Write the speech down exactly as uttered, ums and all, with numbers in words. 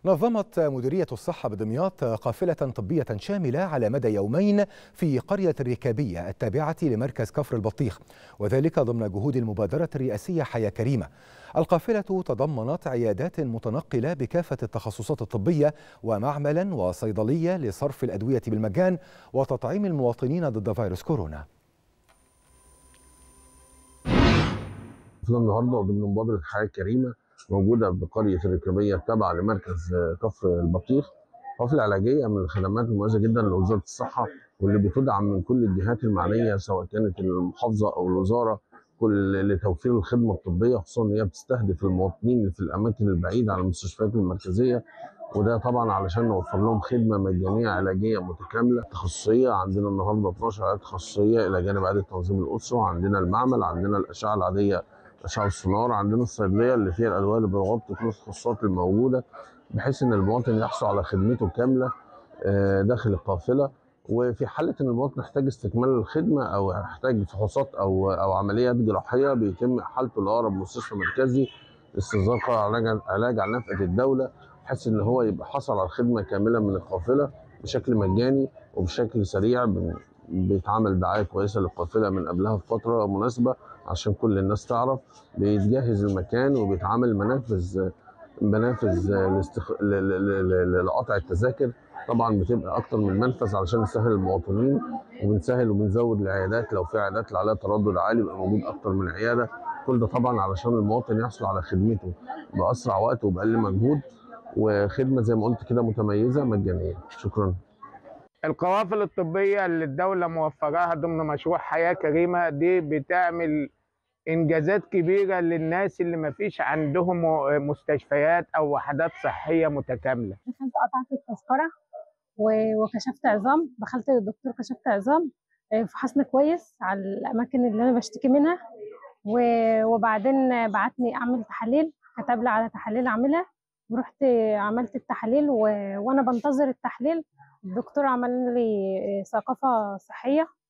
نظمت مديرية الصحة بدمياط قافلة طبية شاملة على مدى يومين في قرية الركابية التابعة لمركز كفر البطيخ، وذلك ضمن جهود المبادرة الرئاسية حياة كريمة. القافلة تضمنت عيادات متنقلة بكافة التخصصات الطبية ومعملا وصيدلية لصرف الأدوية بالمجان وتطعيم المواطنين ضد فيروس كورونا. النهارده ضمن مبادرة حياة كريمة موجودة بقرية الركابية التابعة لمركز كفر البطيخ، قافلة علاجية من الخدمات المميزة جدا لوزارة الصحة، واللي بتدعم من كل الجهات المعنية سواء كانت المحافظة أو الوزارة، كل لتوفير الخدمة الطبية، خصوصا إن هي بتستهدف المواطنين اللي في الأماكن البعيدة عن المستشفيات المركزية، وده طبعا علشان نوفر لهم خدمة مجانية علاجية متكاملة تخصصية. عندنا النهارده اتناشر عيادة تخصصية إلى جانب عيادة تنظيم الأسرة، عندنا المعمل، عندنا الأشعة العادية، أشعة السونار، عندنا الصيدلية اللي فيها الأدوية اللي بتغطي كل التخصصات الموجودة، بحيث إن المواطن يحصل على خدمته كاملة داخل القافلة. وفي حالة إن المواطن يحتاج استكمال الخدمة أو يحتاج فحوصات أو أو عمليات جراحية، بيتم إحالته لأقرب مستشفى مركزي لاستئصال علاج علاج على نفقة الدولة، بحيث إن هو يبقى حصل على خدمة كاملة من القافلة بشكل مجاني وبشكل سريع. بيتعمل دعاية كويسة للقافلة من قبلها بفترة مناسبة عشان كل الناس تعرف، بيتجهز المكان وبيتعمل منافذ منافذ لاستخ... لقطع التذاكر. طبعا بتبقى اكتر من منفذ علشان نسهل المواطنين، وبنسهل وبنزود العيادات، لو في عيادات اللي عليها تردد عالي يبقى موجود اكتر من عياده، كل ده طبعا علشان المواطن يحصل على خدمته باسرع وقت وباقل مجهود، وخدمه زي ما قلت كده متميزه مجانيه. شكرا. القوافل الطبيه اللي الدوله موفراها ضمن مشروع حياه كريمه دي بتعمل انجازات كبيره للناس اللي ما فيش عندهم مستشفيات او وحدات صحيه متكامله. دخلت قطعت التذكره وكشفت عظام، دخلت للدكتور كشفت عظام، فحصني كويس على الاماكن اللي انا بشتكي منها، وبعدين بعتني اعمل تحاليل، كتب لي على تحاليل اعملها، ورحت عملت التحاليل و... وانا بنتظر التحليل الدكتور عمل لي ثقافه صحيه